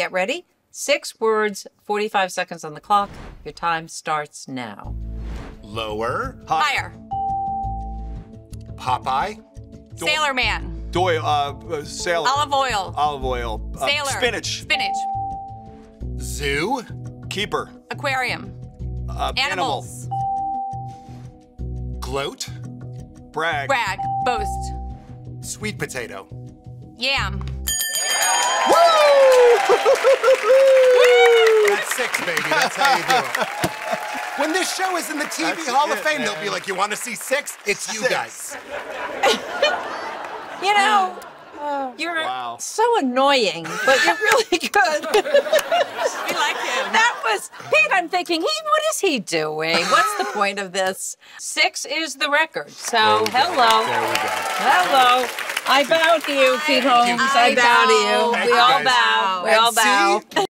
get ready. 6 words, 45 seconds on the clock. Your time starts now. Lower. Higher. Popeye. Sailor Man. Sailor. Olive oil. Olive oil. Sailor. Spinach. Spinach. Zoo. Keeper. Aquarium. Animals. Gloat. Brag. Brag. Boast. Sweet potato. Yam. Woo! That's 6, baby. That's how you do it. When this show is in the TV Hall of Fame, they'll be like, you want to see 6? It's you guys. You know, you're so annoying, but you're really good. We like him. That was, Pete, I'm thinking, what is he doing? What's the point of this? 6 is the record. So, hello. There we go. Hello. I bow to you, Pete Holmes. I bow to you. We all bow. We all bow.